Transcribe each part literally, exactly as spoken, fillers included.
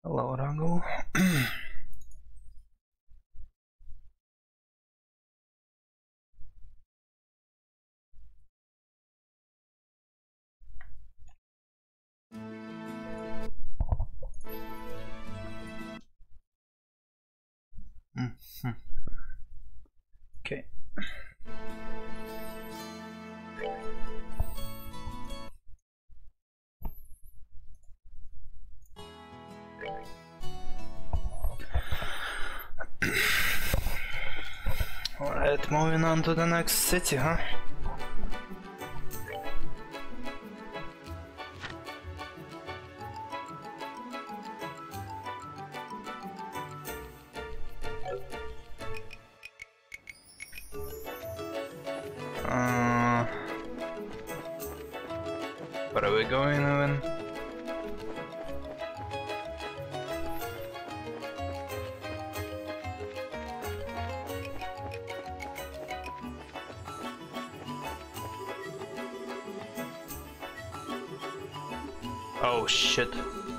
Hello, Rango. Mm-hmm. Okay. Alright, moving on to the next city, huh? Uh, where are we going even? Oh shit.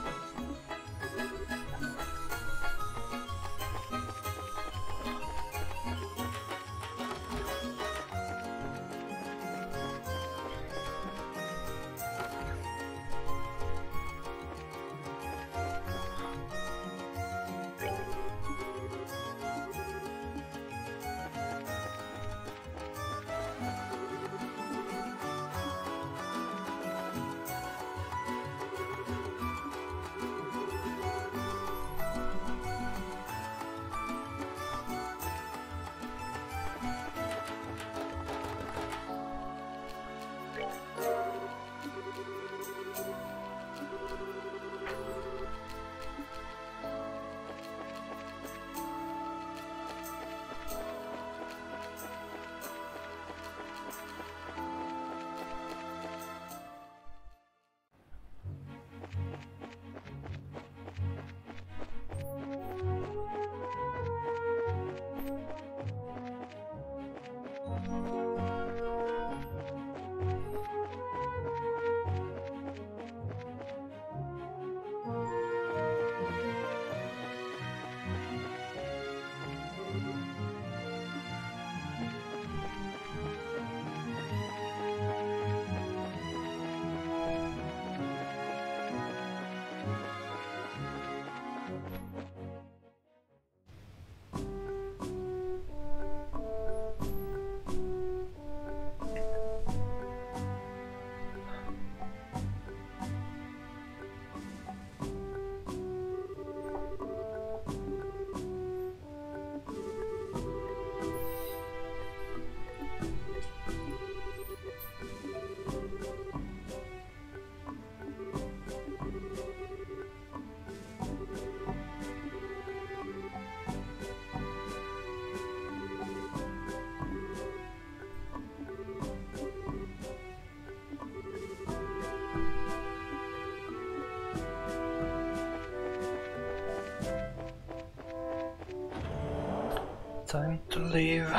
Time to leave.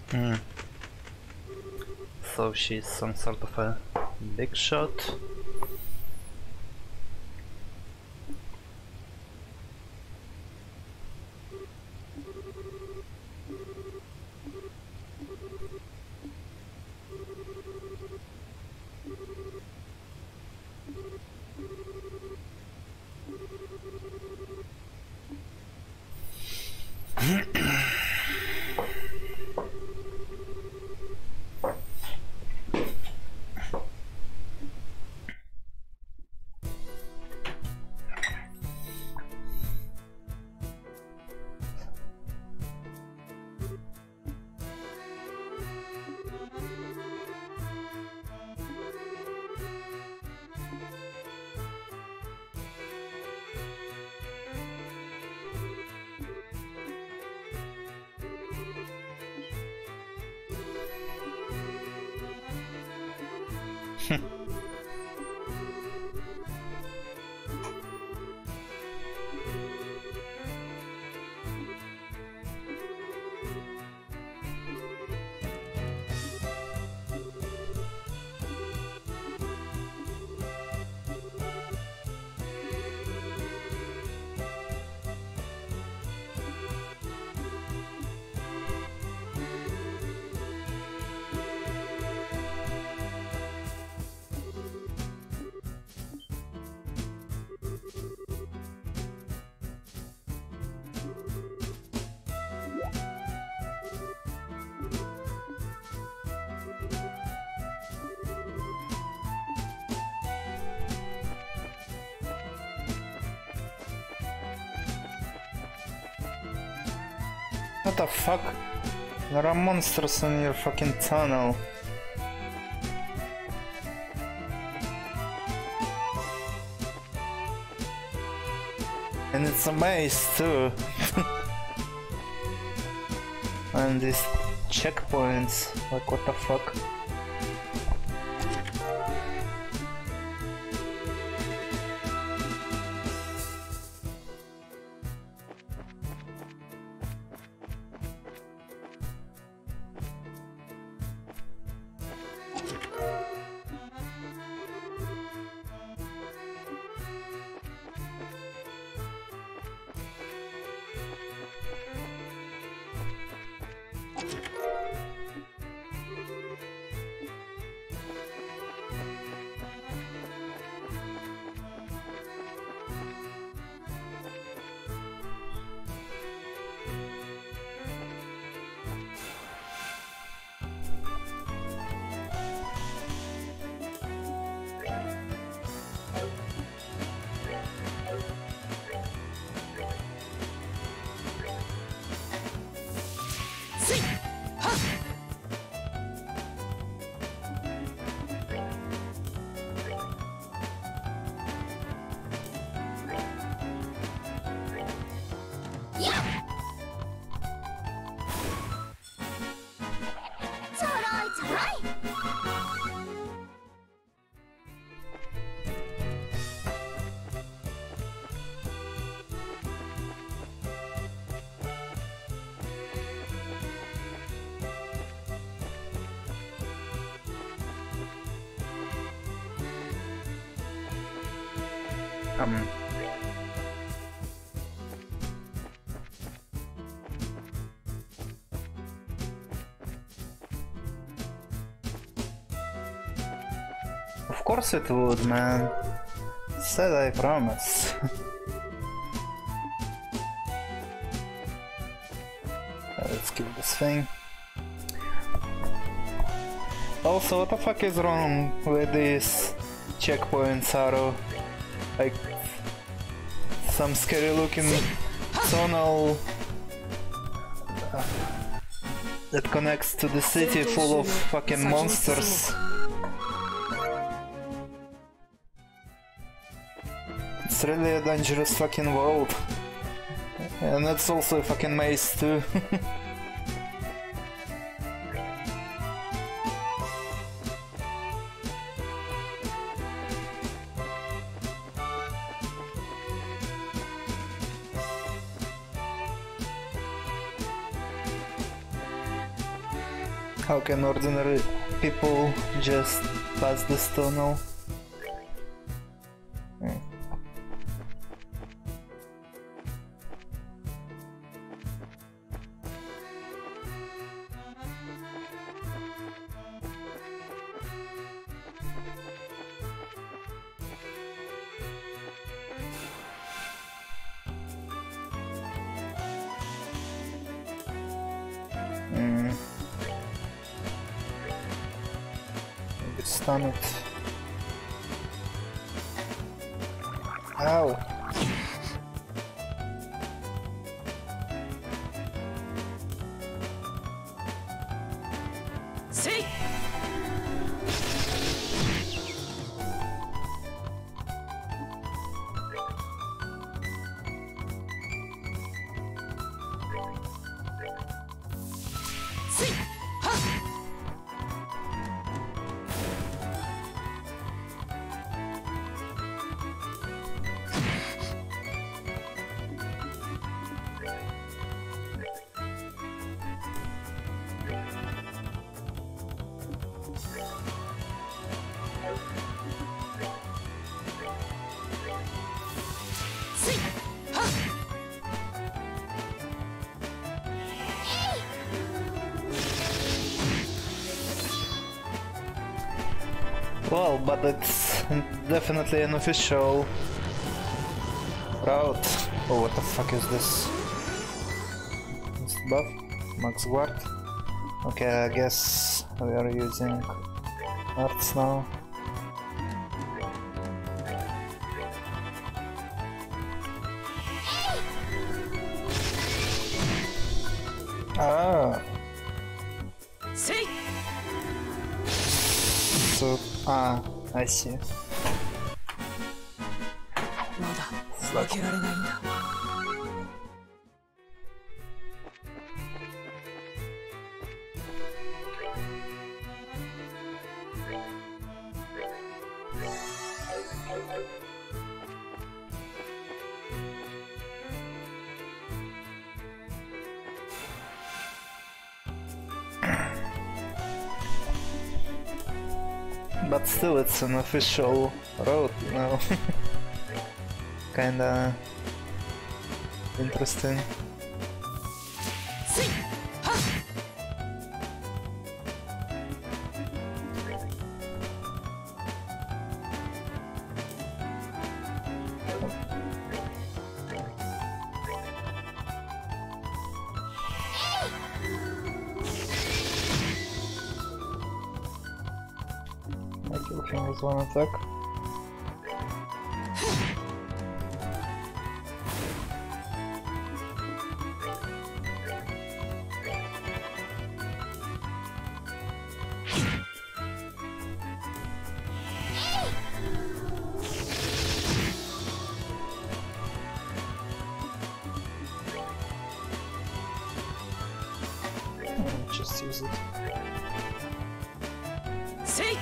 Hmm. So she's some sort of a big shot. What the fuck? There are monsters in your fucking tunnel. And it's a maze too. And these checkpoints, like what the fuck? Um. Of course it would, man. Said I promise. Let's kill this thing. Also, what the fuck is wrong with these checkpoints, Aro? Like, some scary looking tunnel uh, that connects to the city full of fucking monsters. It's really a dangerous fucking world. And it's also a fucking maze too. How can ordinary people just pass this tunnel? Hmm. Stun it. Ow! See? Well, but it's definitely an official route. Oh, what the fuck is this? This buff? Max Guard? Okay, I guess we are using arts now. Ah. See? So, ah, I see. まだ負けられないんだ。 But still, it's an official road, you know. Kinda interesting. I kill him with one attack. Just use it. See?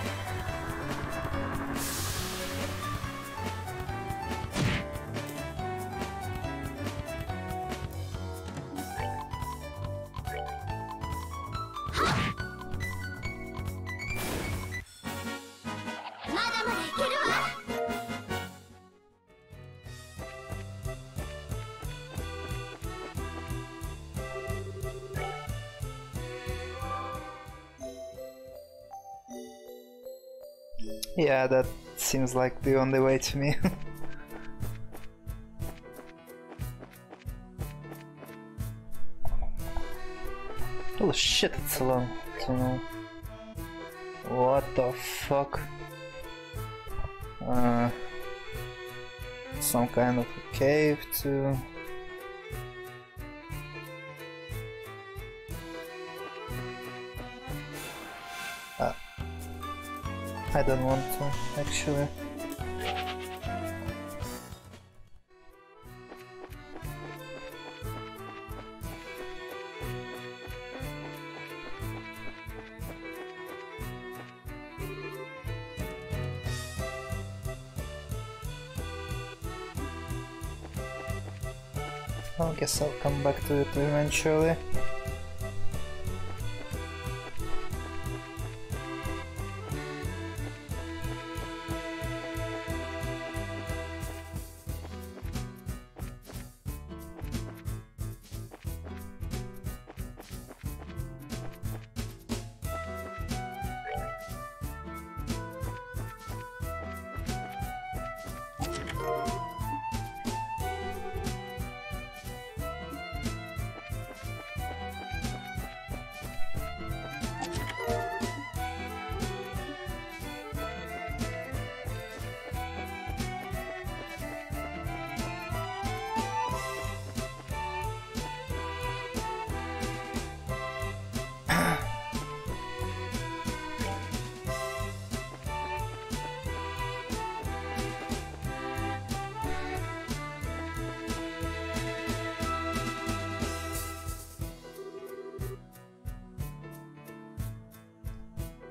Yeah, that seems like the only way to me. Oh shit, it's long. So now, what the fuck? Uh, some kind of a cave too. Ah. I don't want to, actually. I guess I'll come back to it eventually.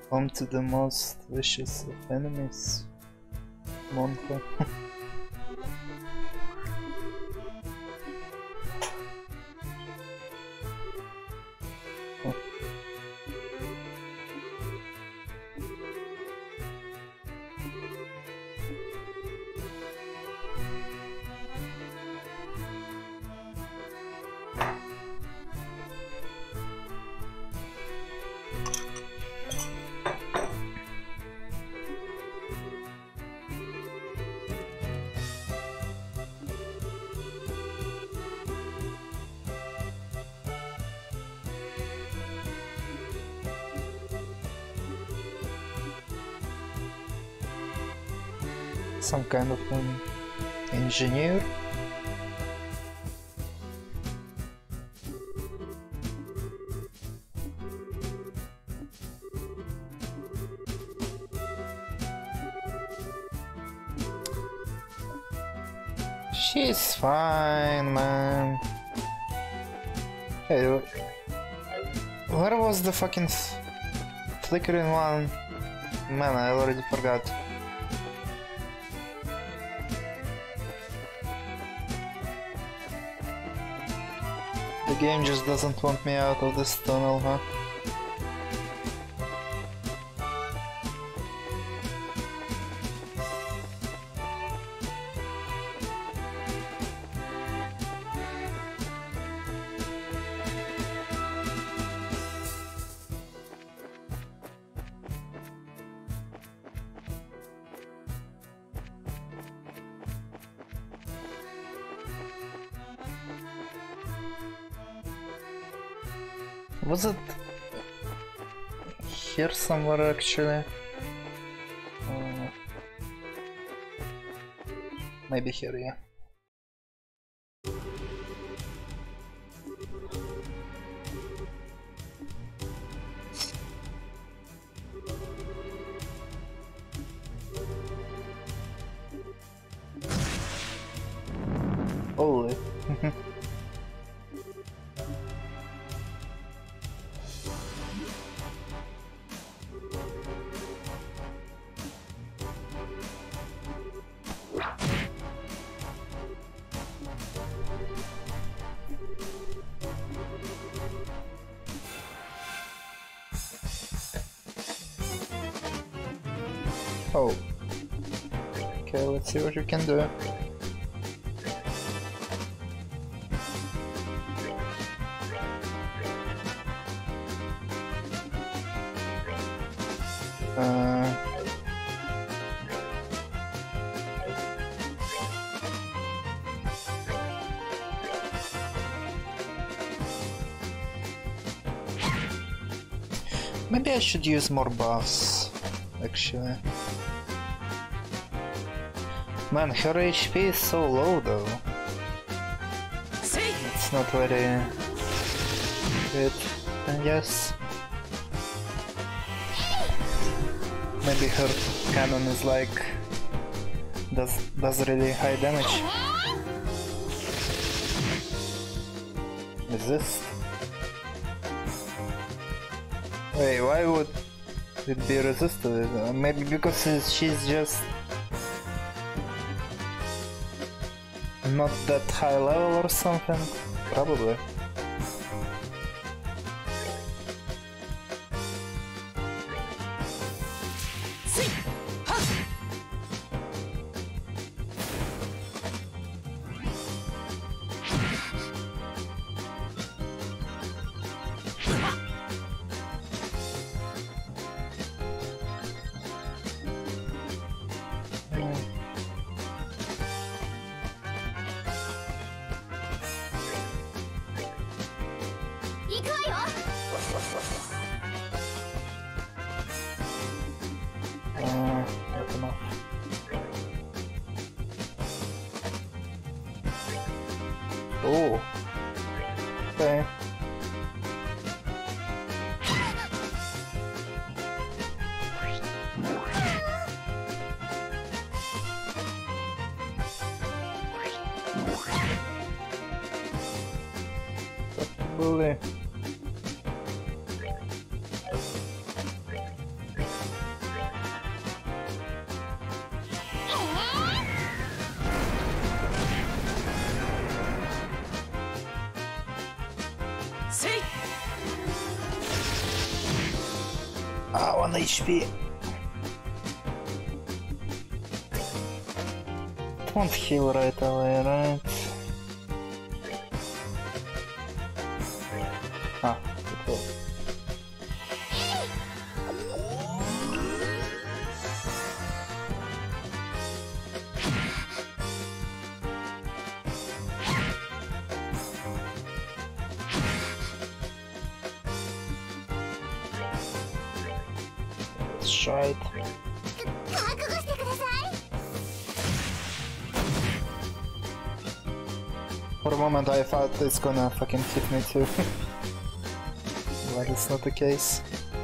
Home to the most vicious of enemies. Monka. Some kind of an engineer. She's fine, man. Hey, where was the fucking flickering one? Man, I already forgot. The game just doesn't want me out of this tunnel, huh? Was it here somewhere actually? Uh, maybe here, yeah. Holy. Oh. Okay, let's see what you can do. Uh... Maybe I should use more buffs, actually. Man, her H P is so low though. It's not very good, I guess. Maybe her cannon is like does does really high damage. Resist. Wait, why would it be resisted? Uh, maybe because she's just not that high level or something? Probably. Uh, not enough. Oh. Okay. Bully. Say. Ah, one H P. Won't heal right away, right? Ah, it will. Let's try it. For a moment I thought it's gonna fucking hit me too. But it's not the case.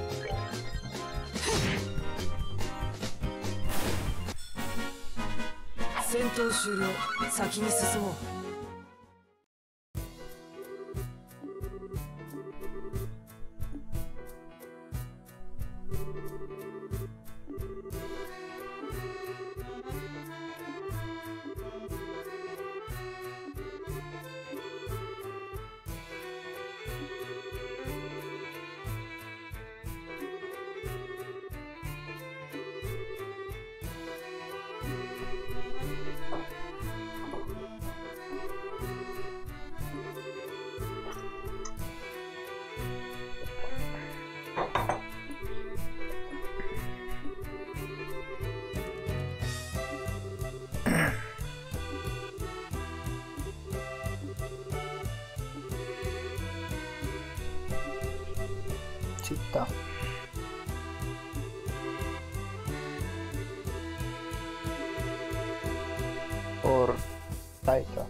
戦闘終了。先に進もう。Città. Or Taika.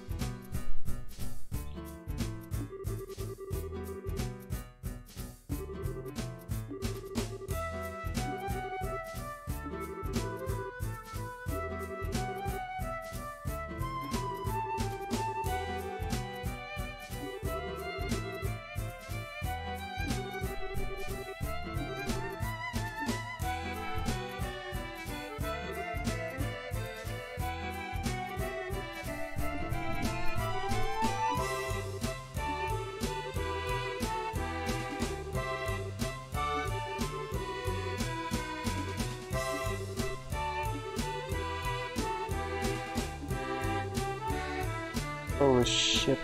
Holy shit.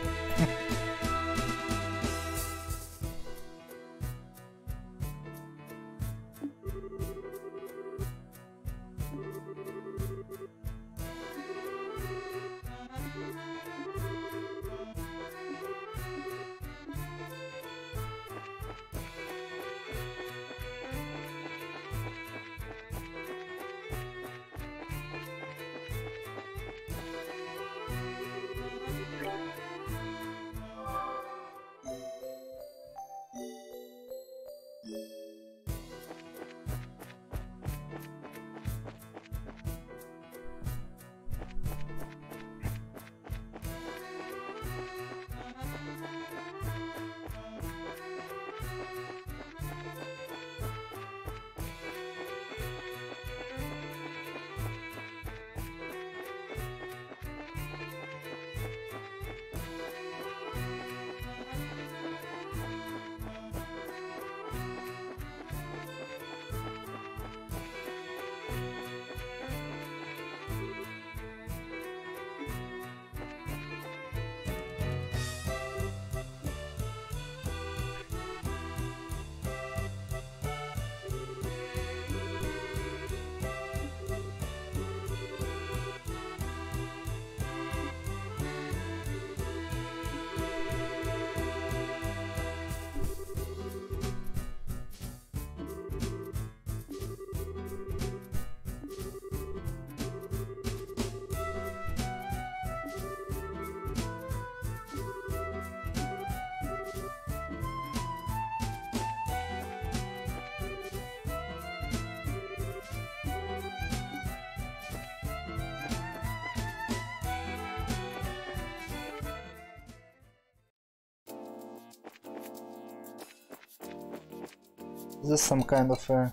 Is this some kind of a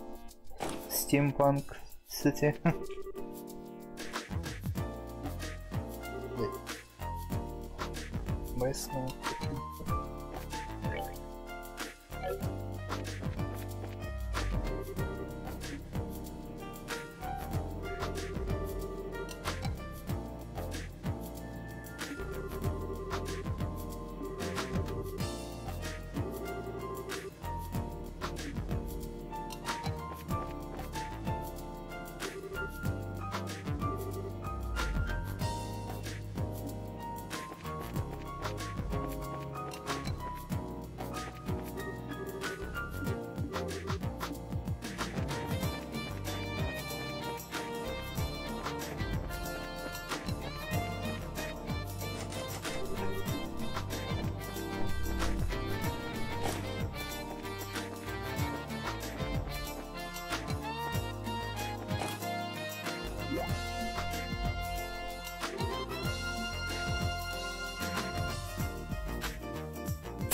steampunk city? Wait. Basement.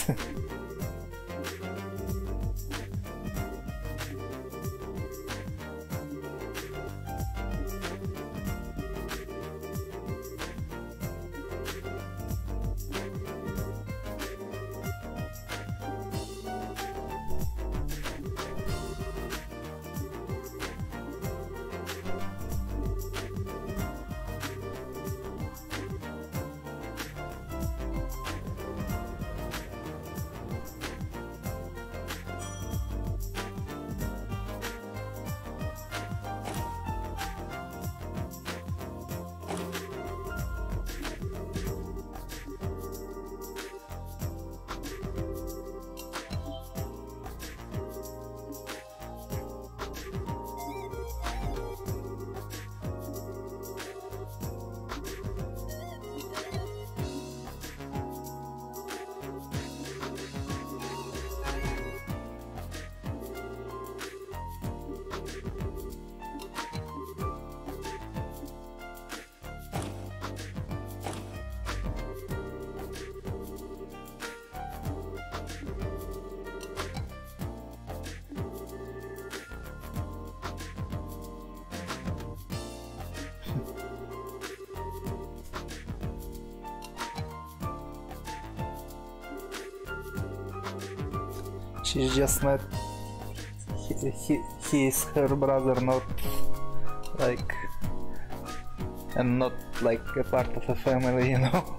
She's just not. He, he, he is her brother, not like. And not like a part of a family, you know?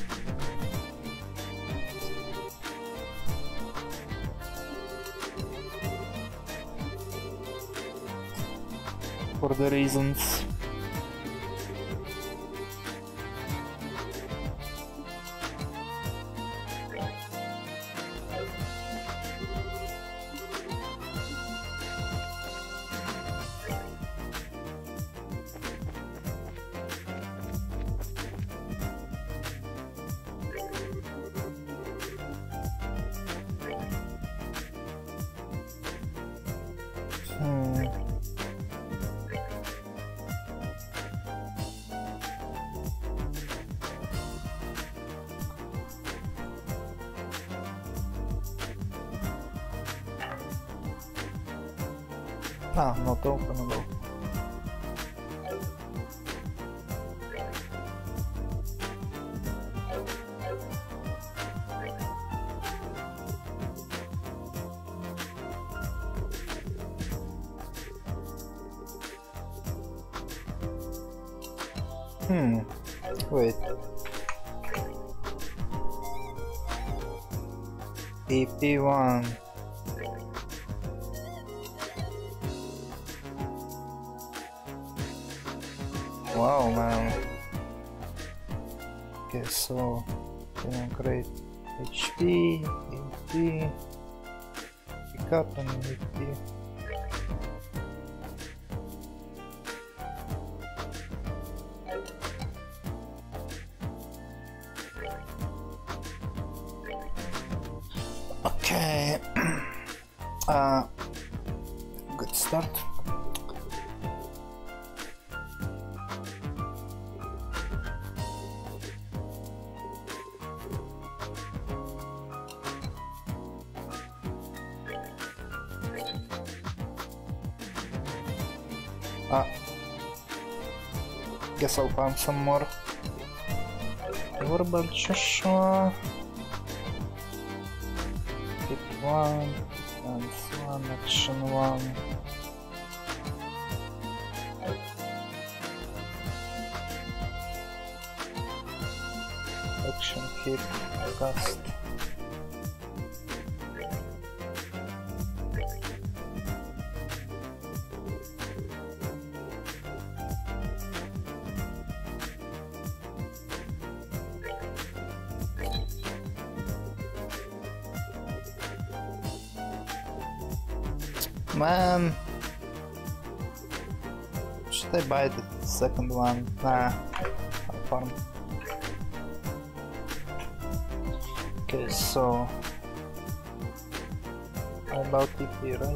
For the reasons. Hmm. Ah, not openable. Hmm, wait. E P one. Wow, man. Okay, so, you know, great H P, E P, pick up and E P. Okay, uh, good start. Ah, guess I'll find some more. What about Joshua? Hit one, dance one, action one. Action hit, cast. Man, should I buy the second one? Nah, I'll farm. Okay, so I bought E P, right?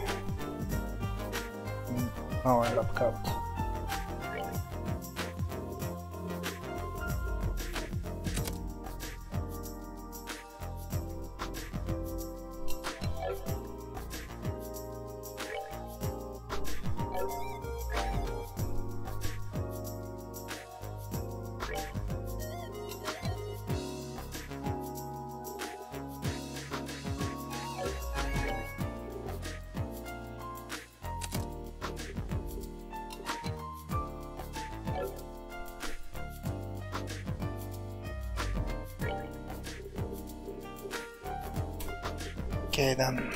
Mm, no, I got cut. Okay then.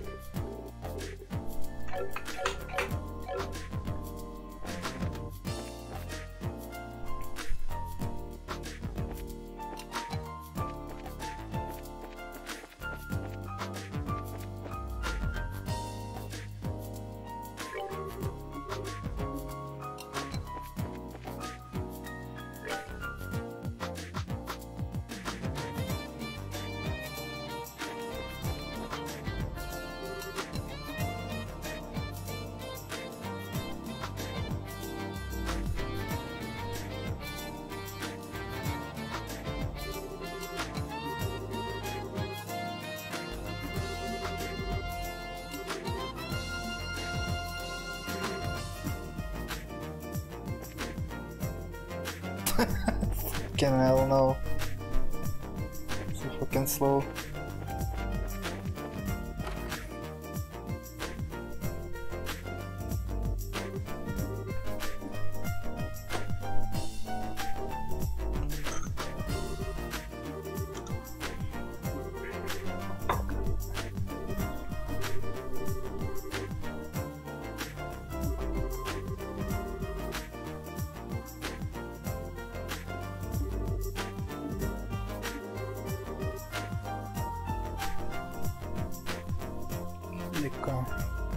Fucking hell no. So fucking slow. Легко.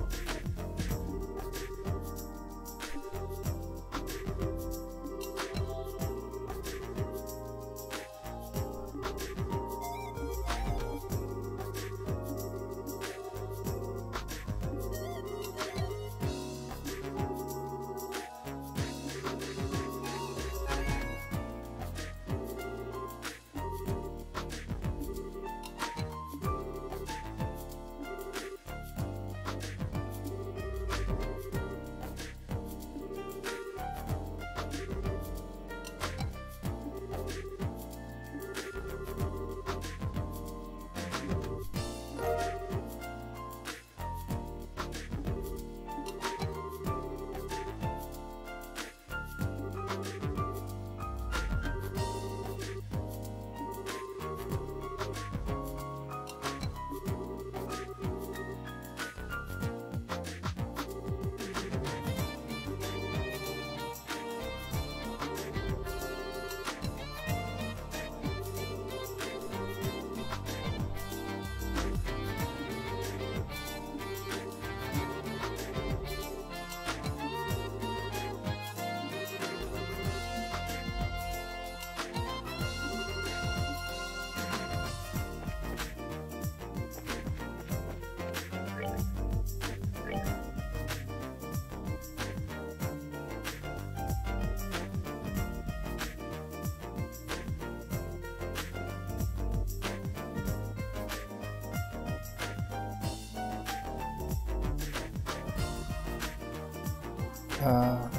Uh,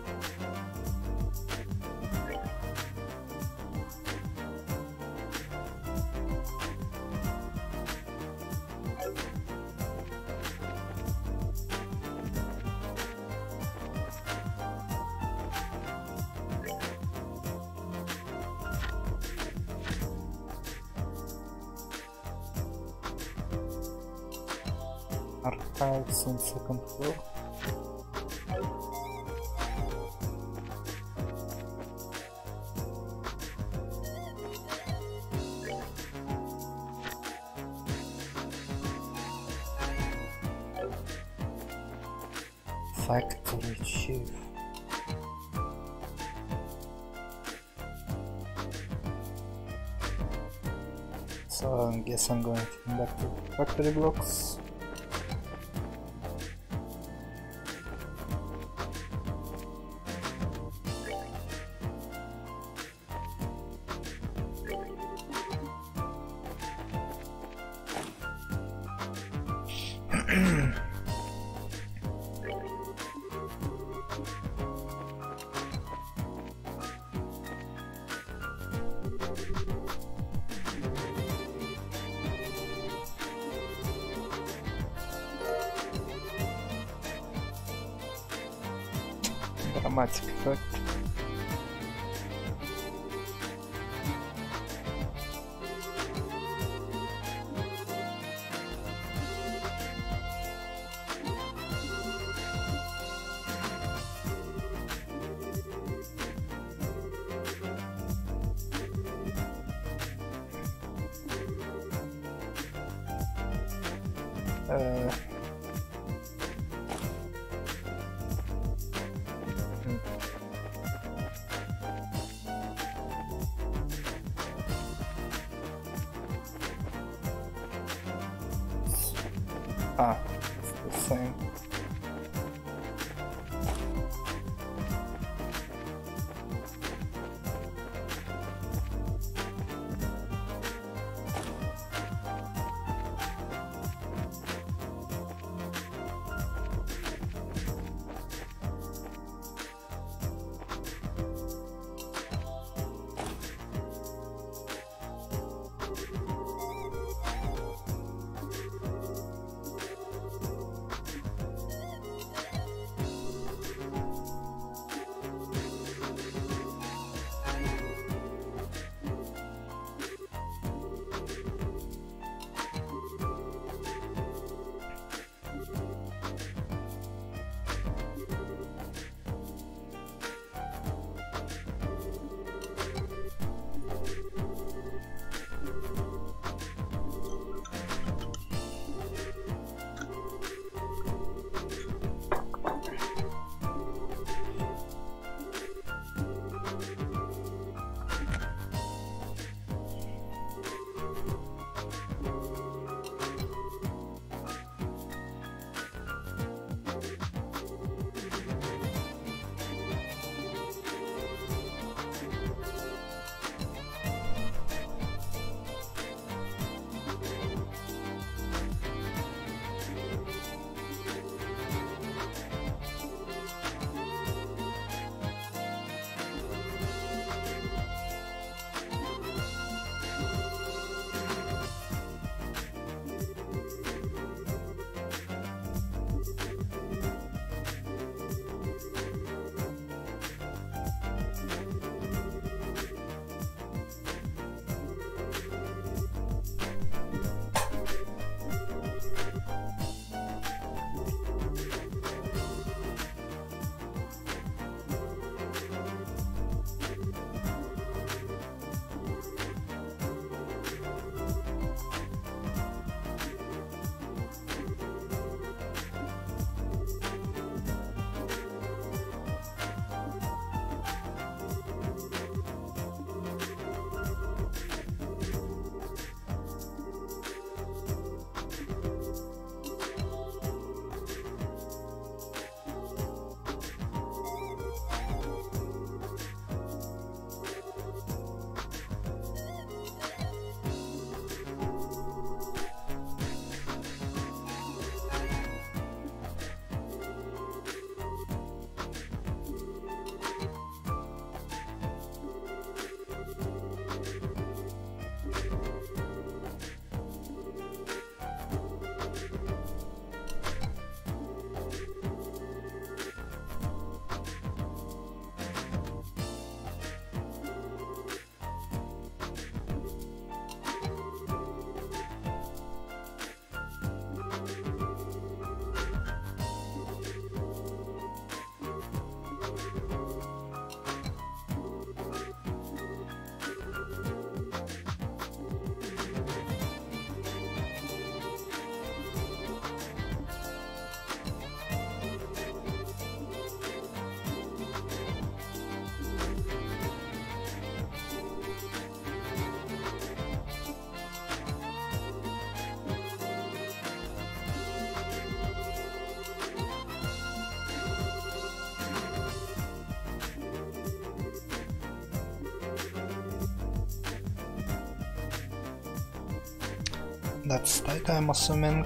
archives on second floor. Factory chief. So I guess I'm going to come back to factory blocks. Dramatic effect. Uh, hmm. Ah, it's the same. That's tight, I'm assuming.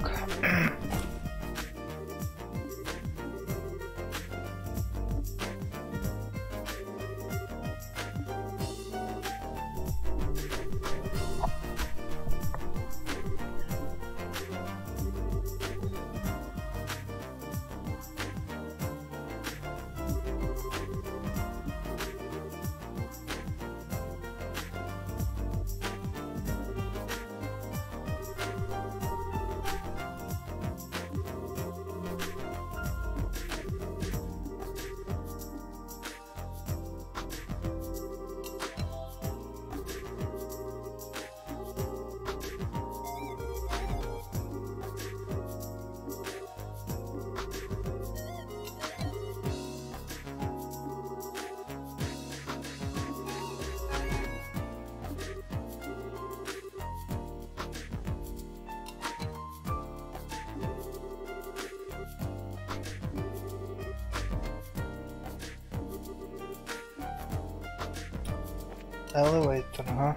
Elevator, huh?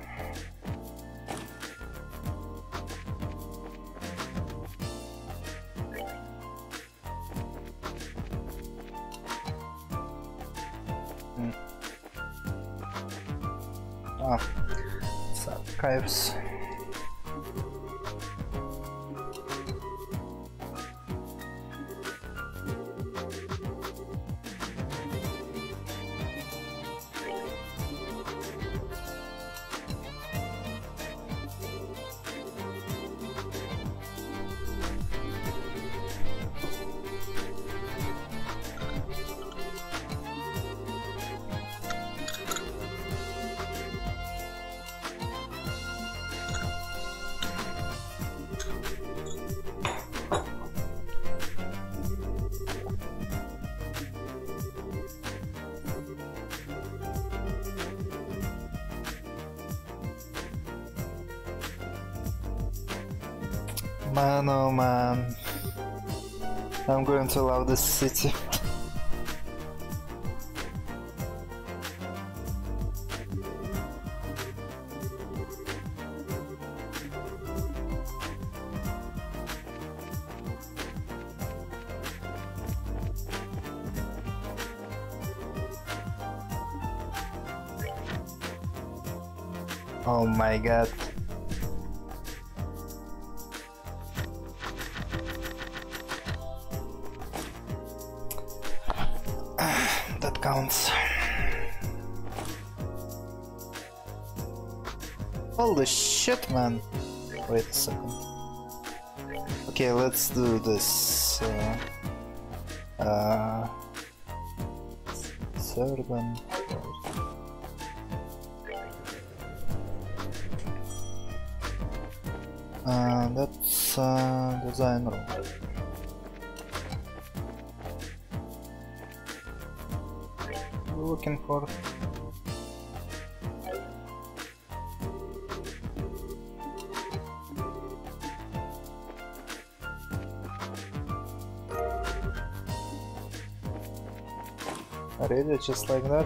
Hmm. Ah, it's archives. Man, oh man, I'm going to love this city. Oh my god. That counts. Holy shit, man. Wait a second. Okay, let's do this. Uh, uh, third one. Uh, that's uh, design room. Looking for really just like that.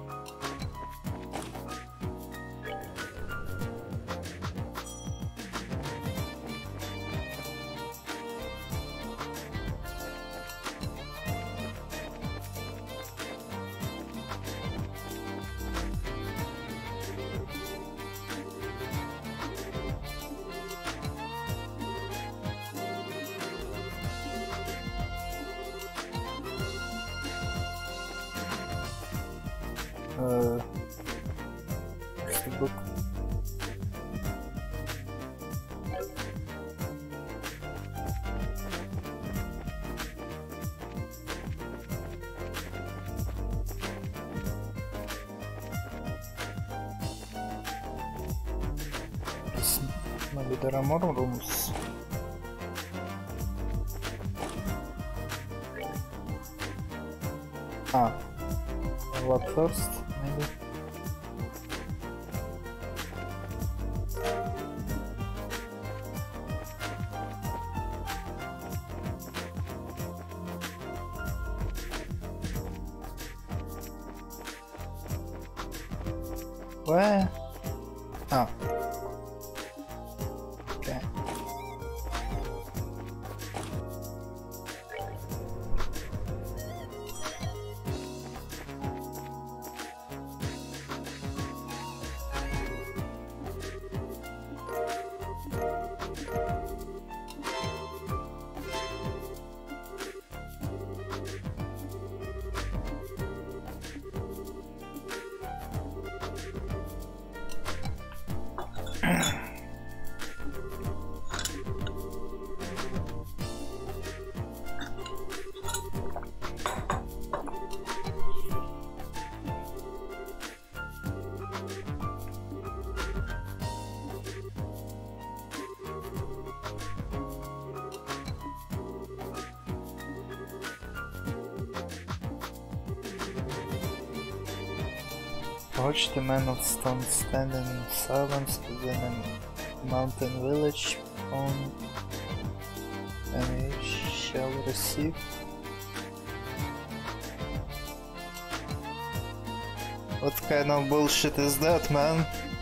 Uh, what's the book? Yes, maybe there are more rooms. Ah, what first? Maybe. Where? Oh. Okay. Watch the man of stone standing in silence within a mountain village on and he shall receive. What kind of bullshit is that, man?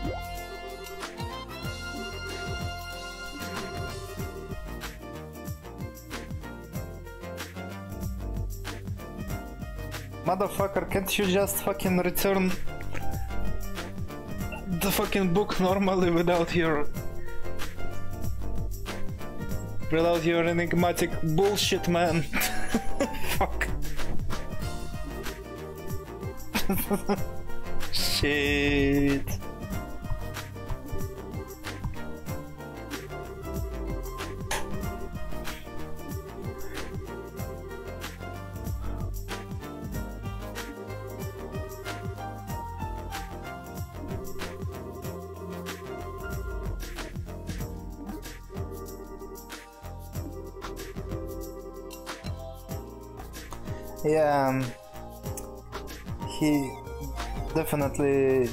Motherfucker, can't you just fucking return the fucking book normally without your... without your enigmatic bullshit, man? Fuck. Shit. Yeah, um, he definitely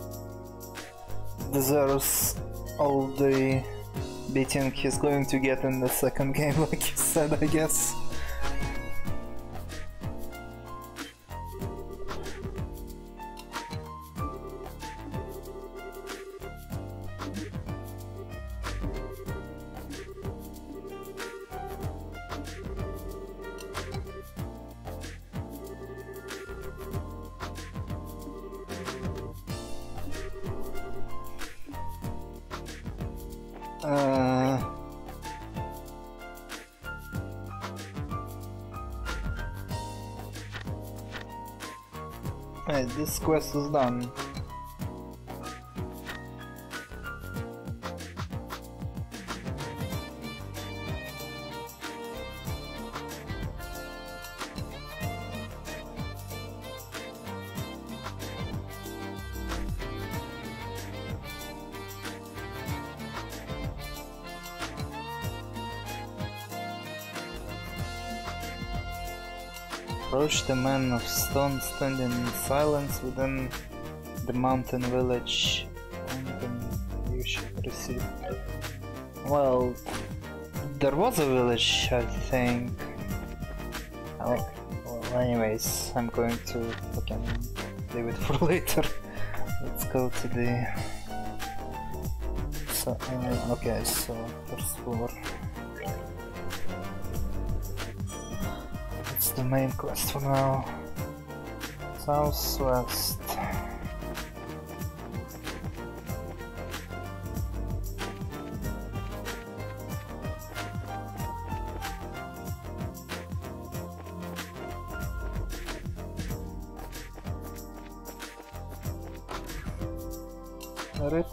deserves all the beating he's going to get in the second game, like you said, I guess. Uh, hey, this quest is done. Approach the man of stone standing in silence within the mountain village, and then you should receive. Well, there was a village, I think. Oh, well, anyways, I'm going to fucking leave it for later. Let's go to the. So, uh, okay, so first floor. The main quest for now. Southwest. Got it?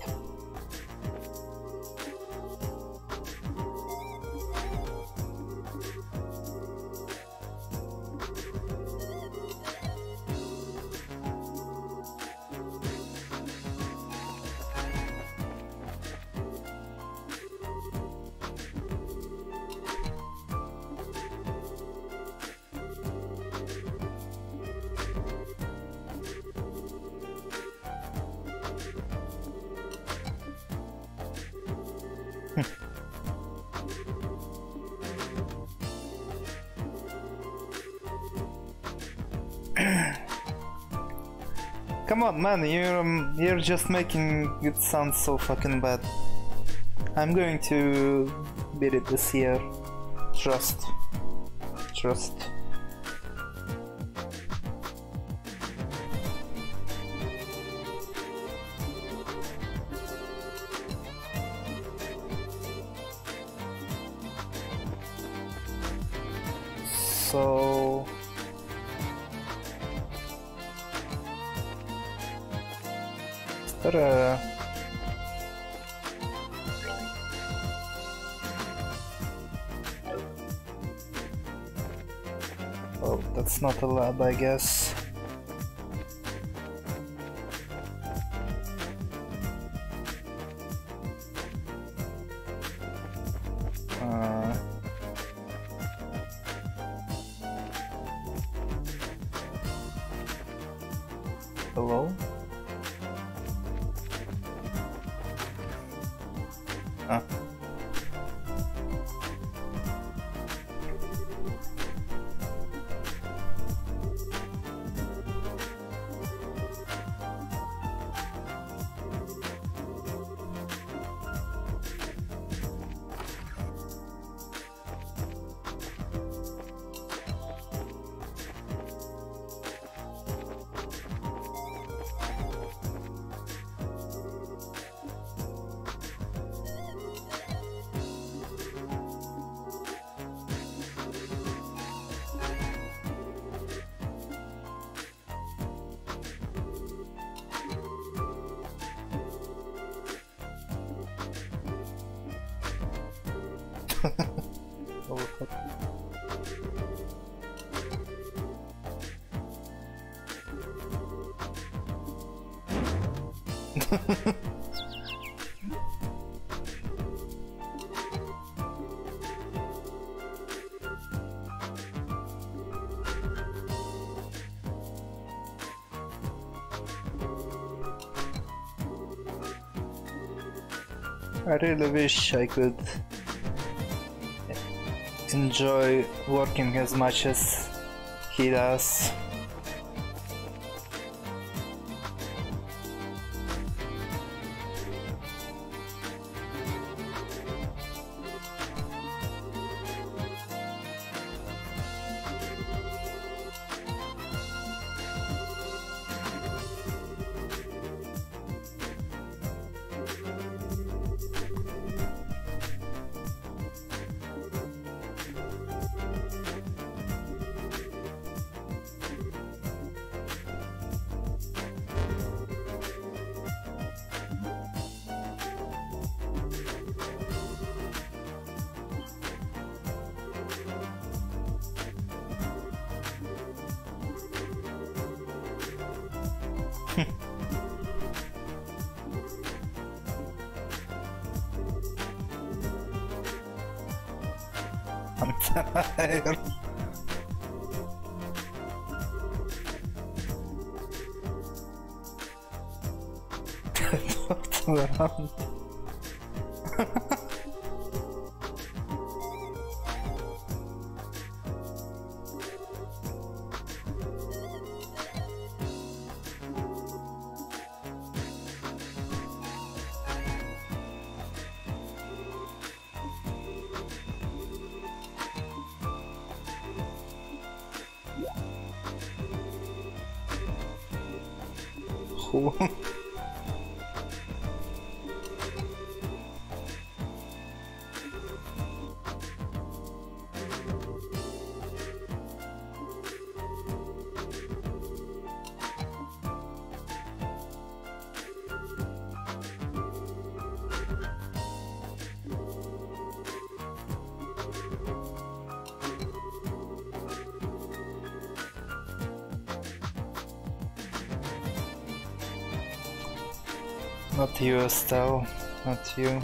Come on, man, you're um, you're just making it sound so fucking bad. I'm going to beat it this year. Trust. Trust. So... is there a... Oh, that's not a lab, I guess. Uh... Hello? Ah. fuck? I really wish I could enjoy working as much as he does. I'm tired. Talked around. Who? Not you, Estelle. Not you.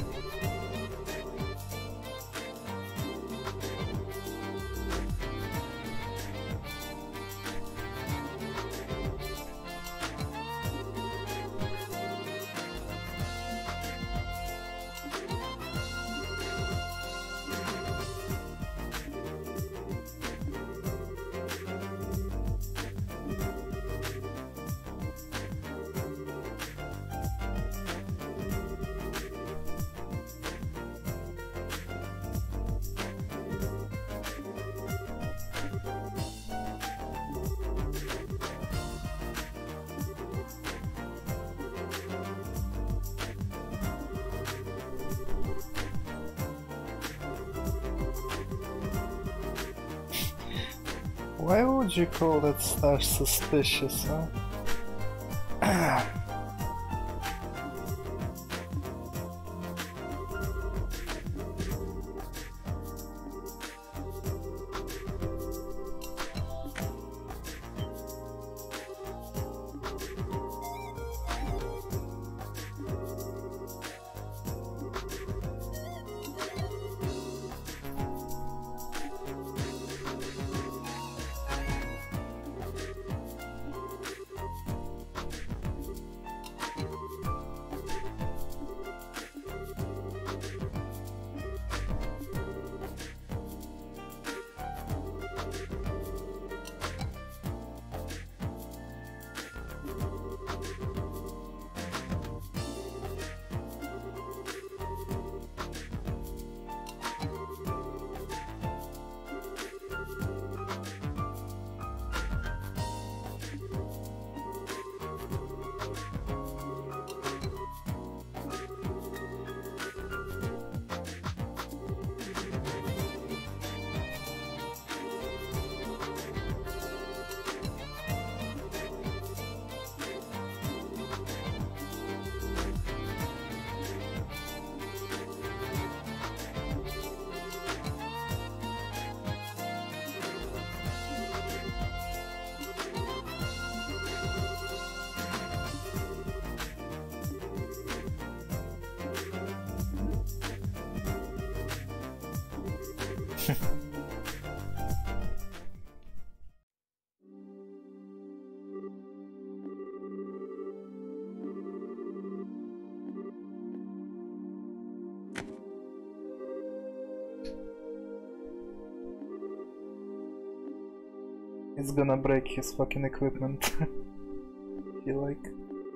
Why would you call that stuff suspicious, huh? It's gonna break his fucking equipment. Feel like.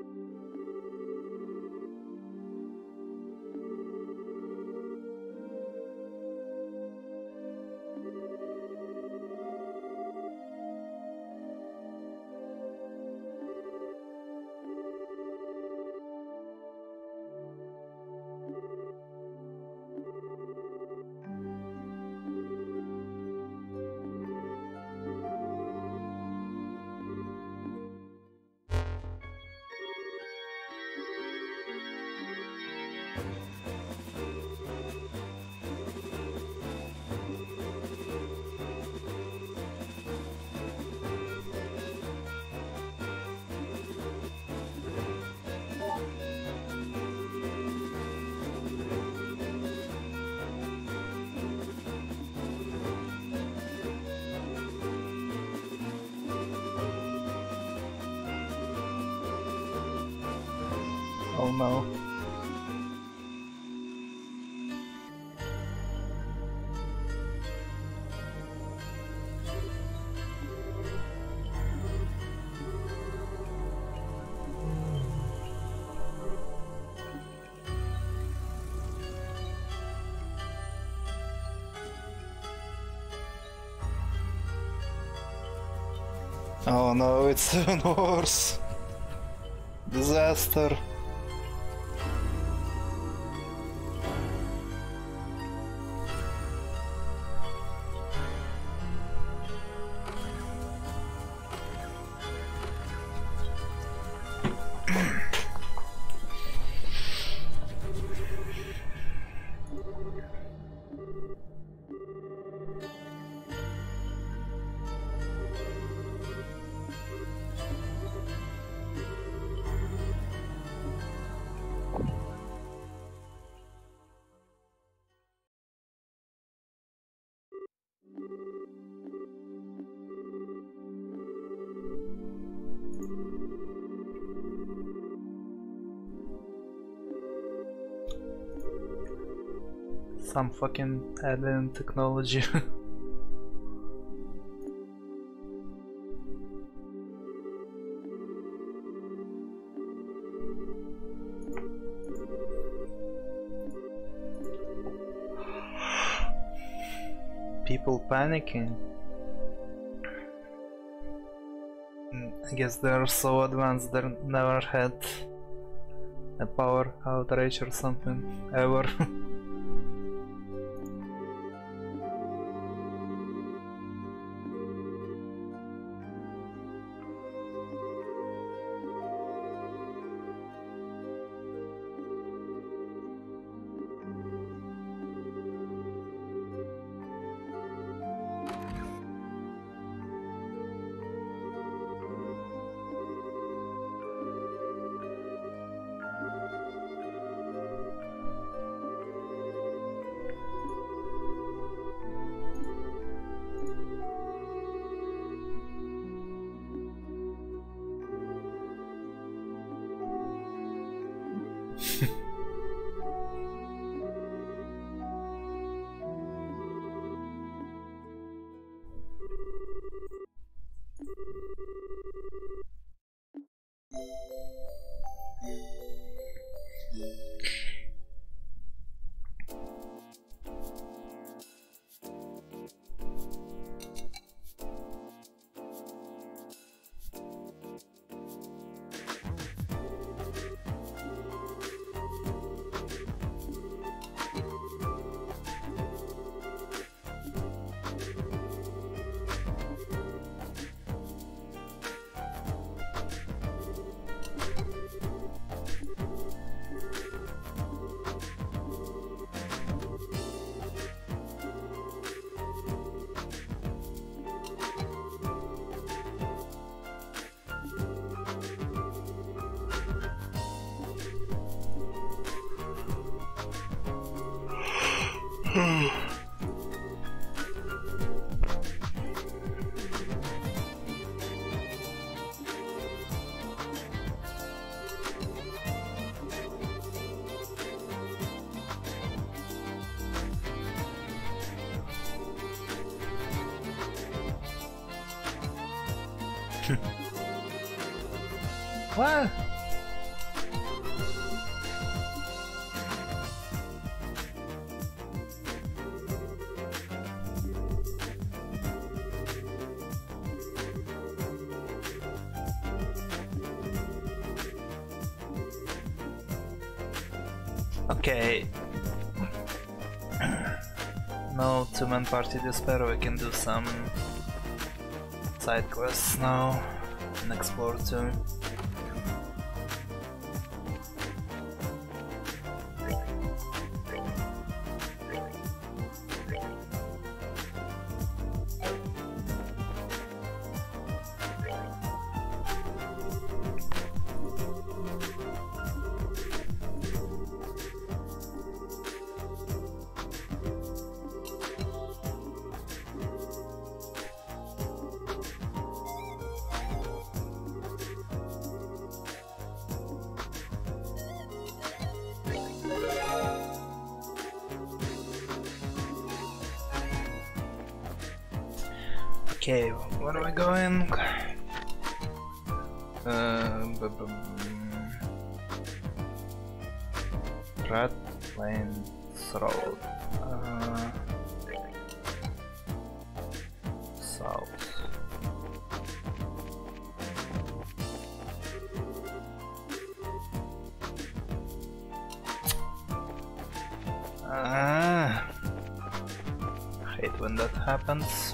Oh no. Oh no, it's even worse. Disaster. Some fucking alien technology. People panicking. I guess they're so advanced they never had a power outrage or something ever. What? Okay. No two-man party despair, we can do some side quests now and explore too. Okay, where are we going? Uh, b -b Red Plains Road. Uh, south. Ah, hate when that happens.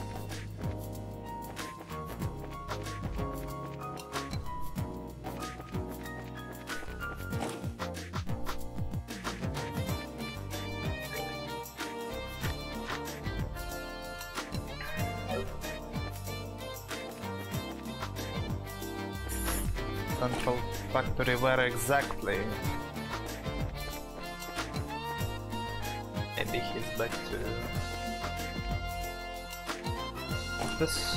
Central factory, where exactly? Maybe he's back to this.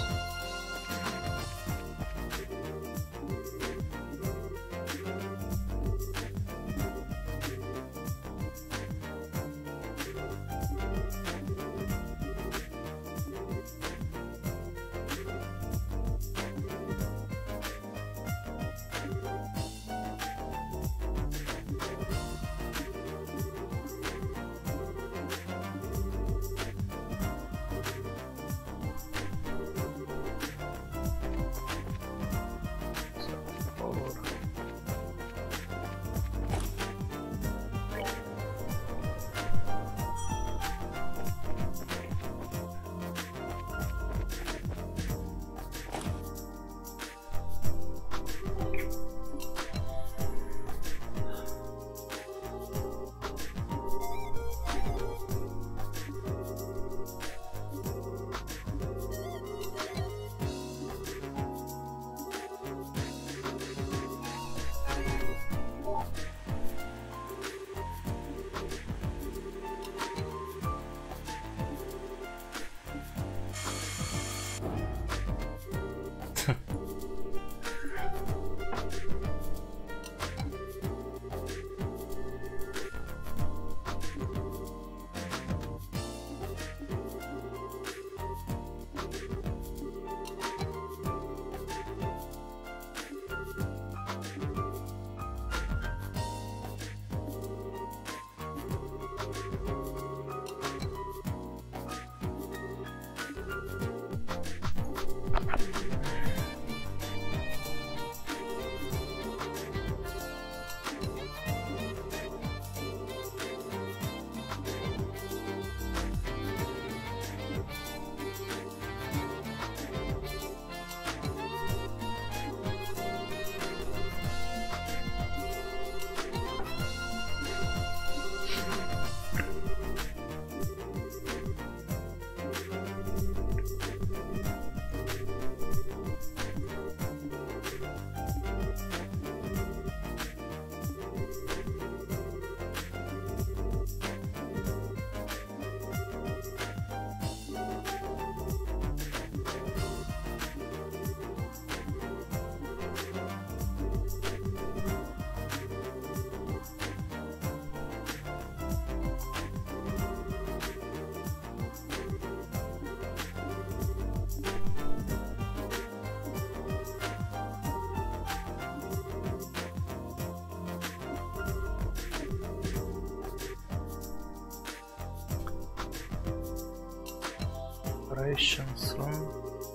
operations room.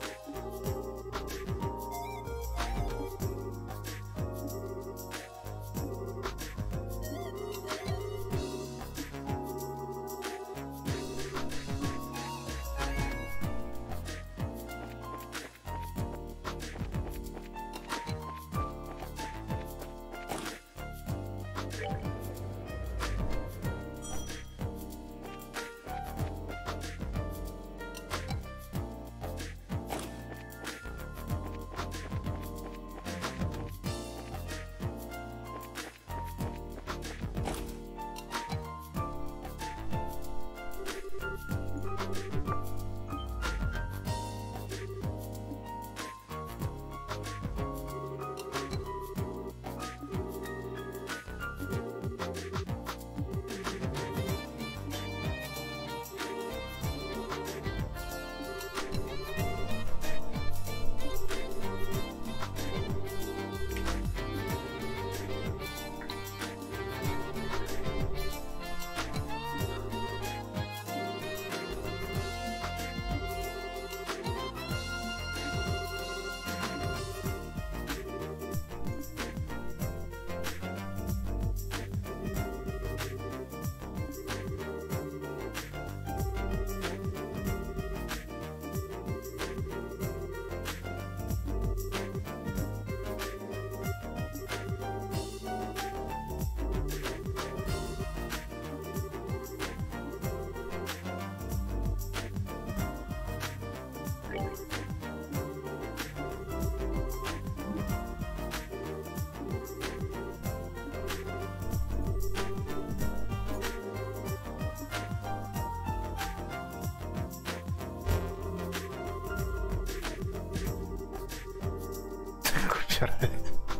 Copyright.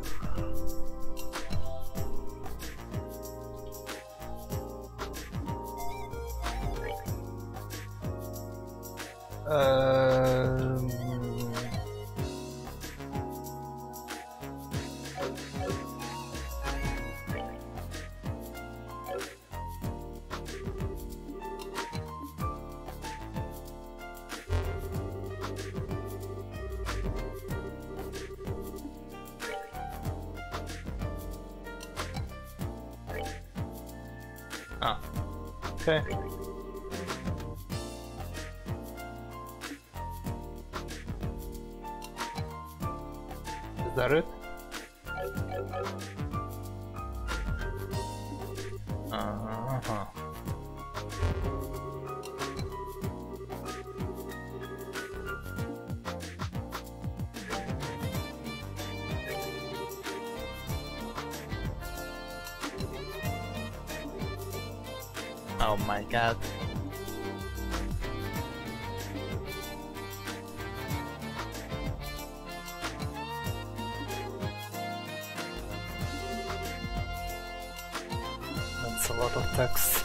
Um, ah, okay. Is that it? Uh-huh. Oh my god. That's a lot of text.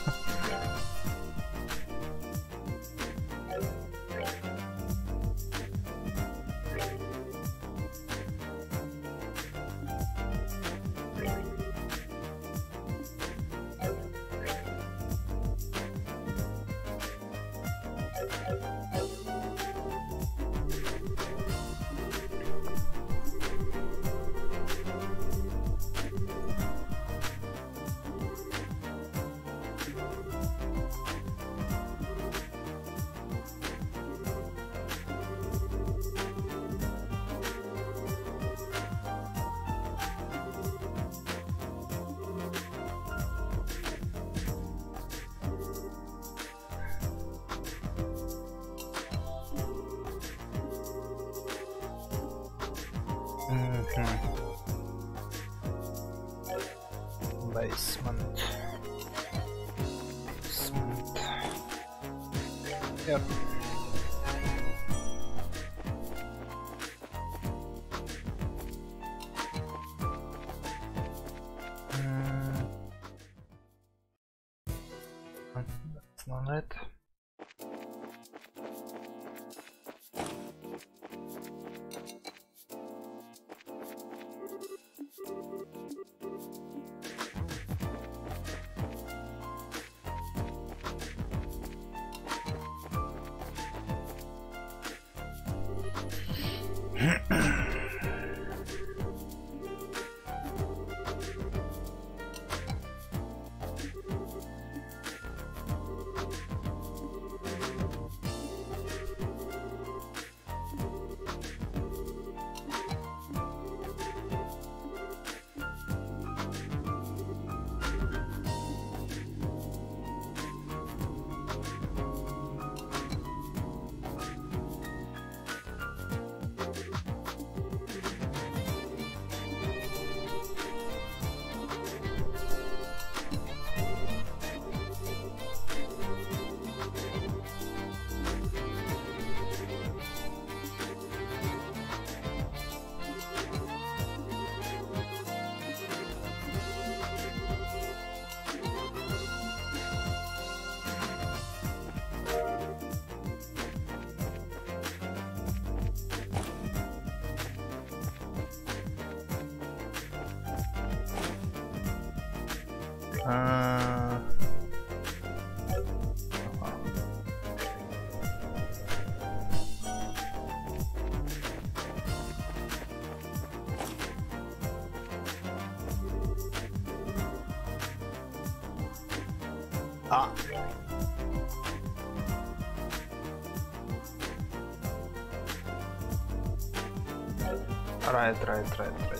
Mm-hmm. Basement. Basement. Yep. Mm. That's not it. Uh, ah. Right, right, right, right.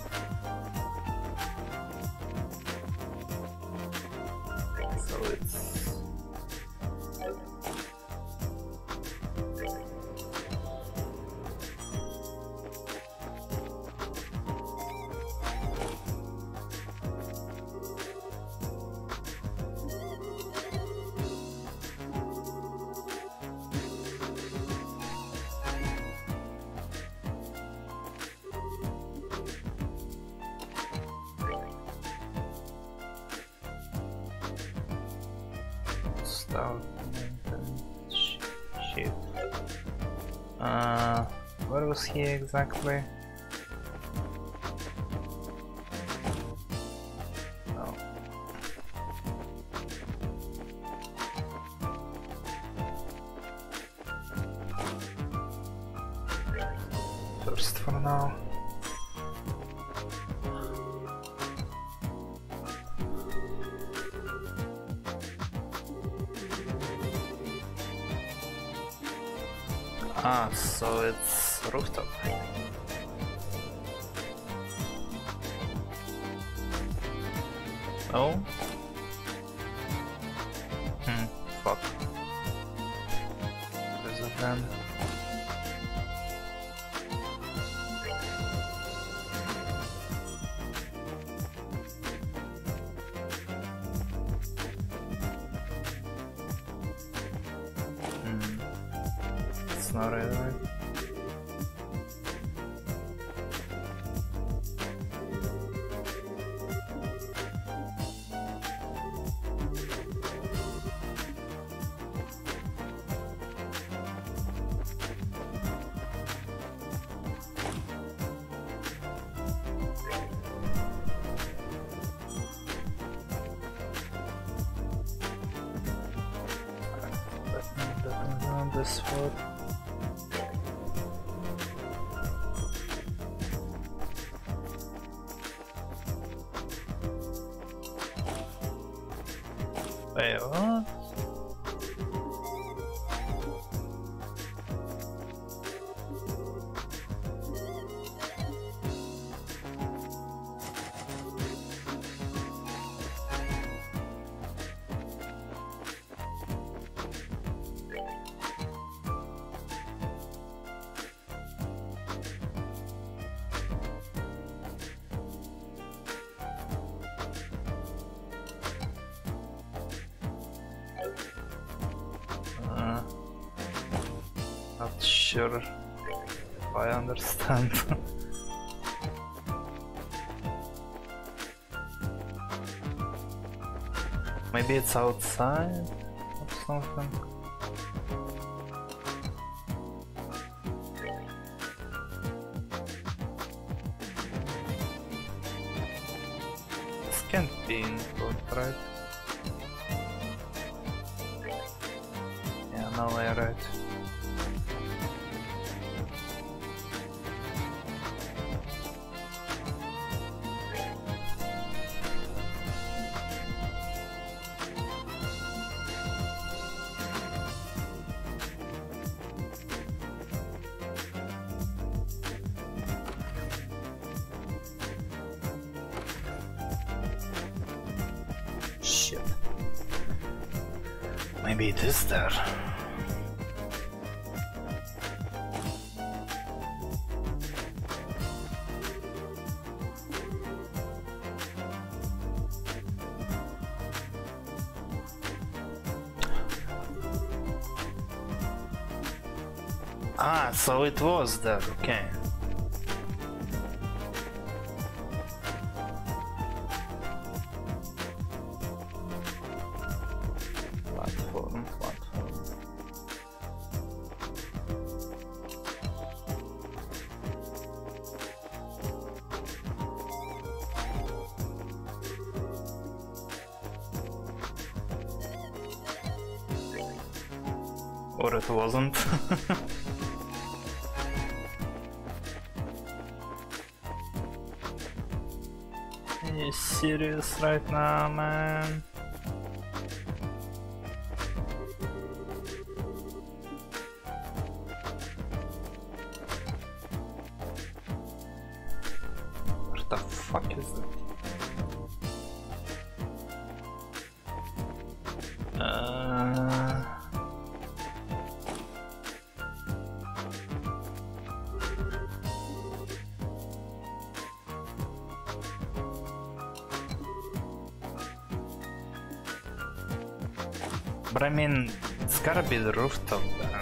So it's start and shit. Uh, where was he exactly? Oh. First for now. Ah, so it's rooftop. Oh? Hmm, fuck. There's a plan. It's not really right. On this floor. Wait, what? Uh, not sure if I understand. Maybe it's outside or something. This can't be input, right? Yeah, no way, right? maybe it is there. Ah, so it was there, okay. Platform, platform. Or it wasn't. Are you serious right now, man? What the fuck is that? Uh... But I mean, it's gotta be the rooftop there.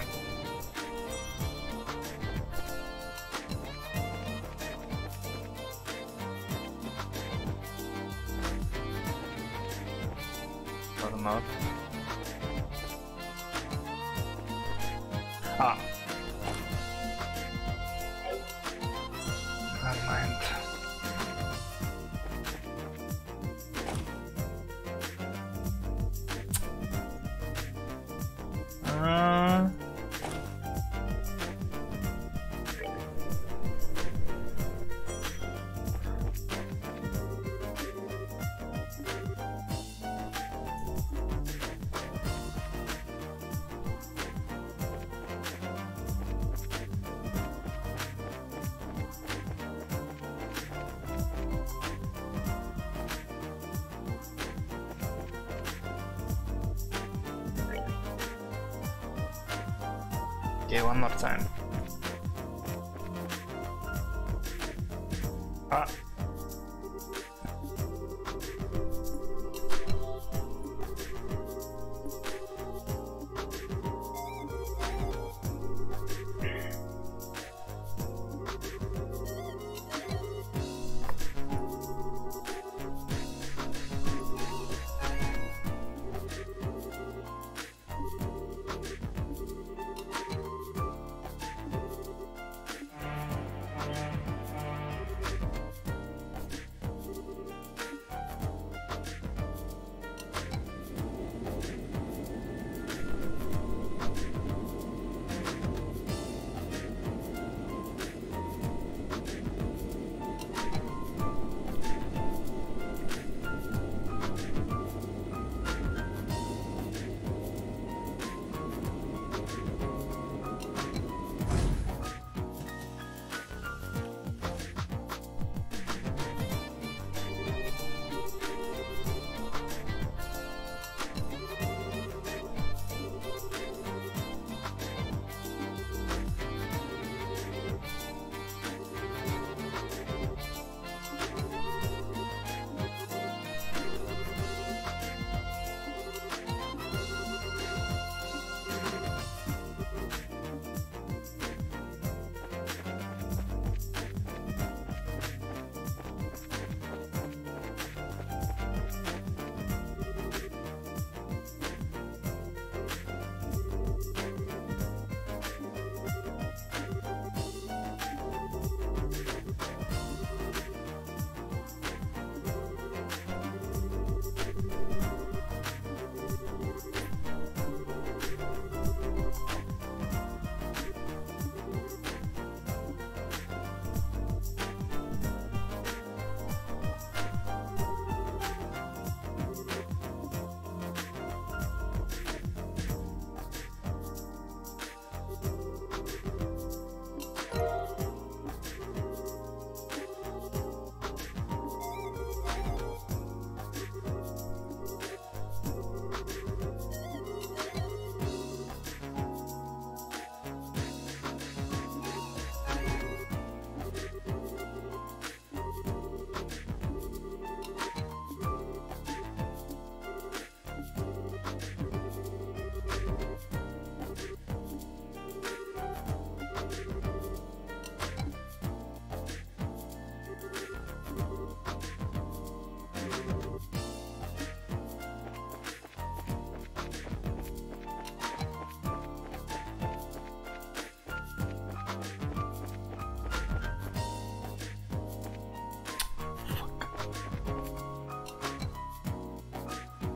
Or not. Ah. Never mind. Uh... Okay, one more time. Ah.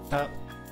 Uh,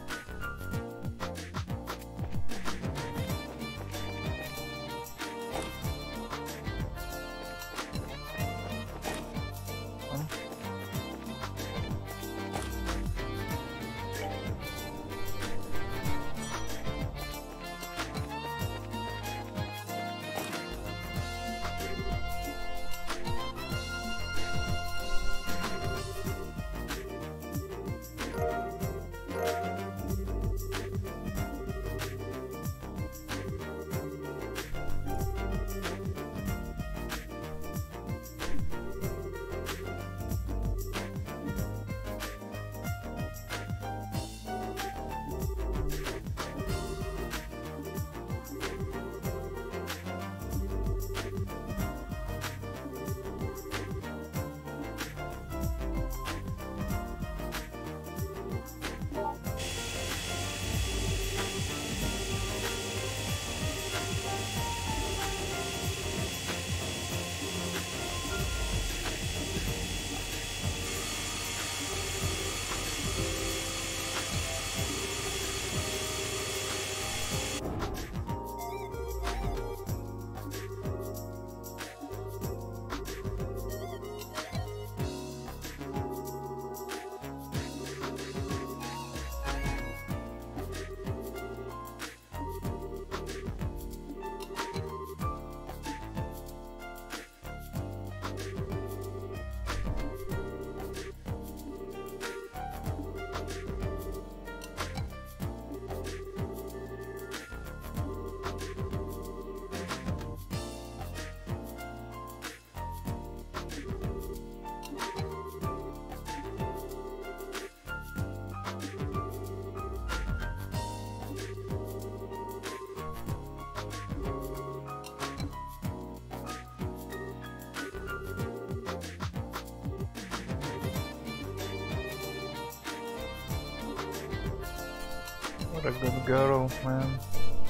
what a good girl, man.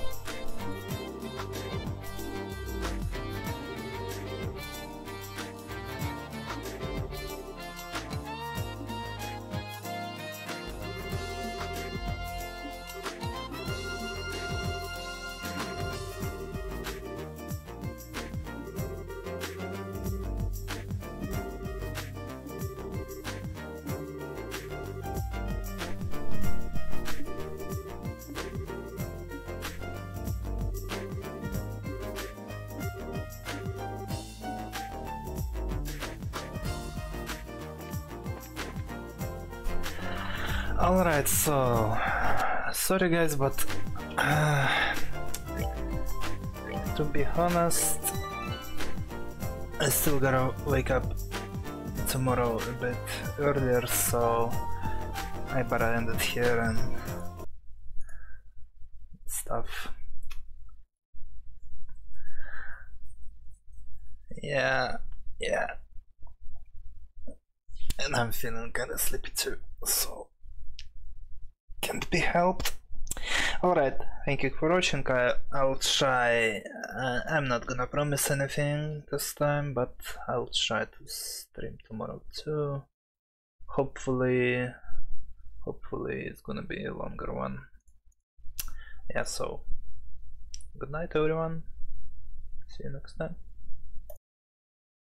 Alright, so sorry guys, but uh, to be honest, I still gotta wake up tomorrow a bit earlier, so I better end it here and stuff. Yeah, yeah. And I'm feeling kinda sleepy too, so can't be helped. Alright, thank you for watching. I, I'll try. Uh, I'm not gonna promise anything this time, but I'll try to stream tomorrow too. Hopefully, hopefully it's gonna be a longer one. Yeah, so good night everyone. See you next time.